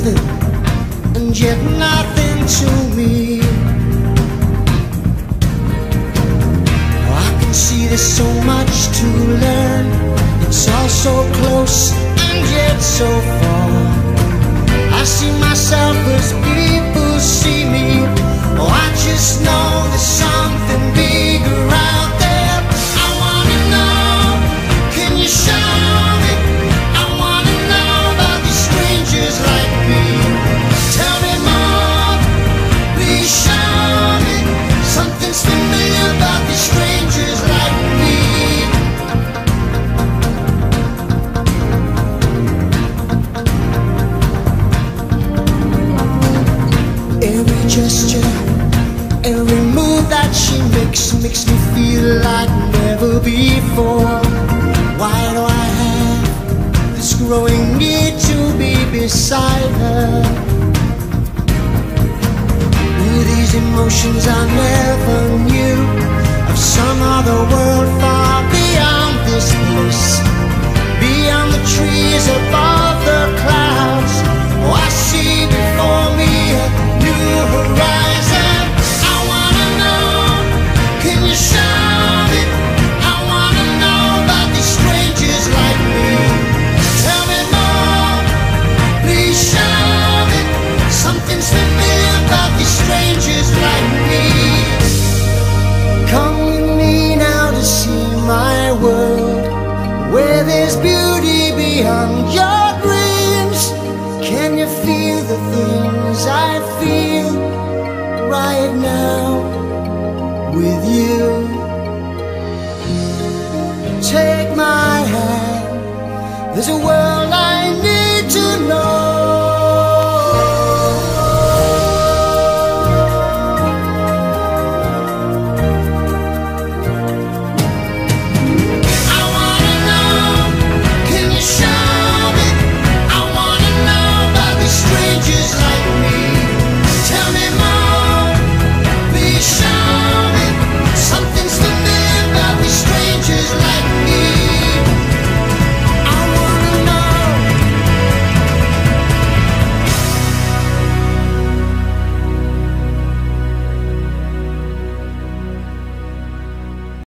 nothing, and yet nothing to me. Oh, I can see there's so much to learn. It's all so close and yet so far. I see myself as people see me. Oh, I just know there's something bigger out there. I wanna know, can you show me? I wanna know about these strangers like me. Tell me more, please show me. Something's familiar about these strangers like me. Every gesture, every move that she makes me feel like never before. Why do I have this growing need to be beside her? Ooh, these emotions I never knew, of some other world far beyond this place, beyond the trees, above the clouds. Oh, I see before me a new horizon. I wanna know, can you show me? I wanna know about these strangers like me. Tell me more, please show me. Something's familiar about these strangers like me. Come with me now to see my world, where there's beauty beyond your dreams. Can you feel the things I feel right now with you? Take my hand, there's a world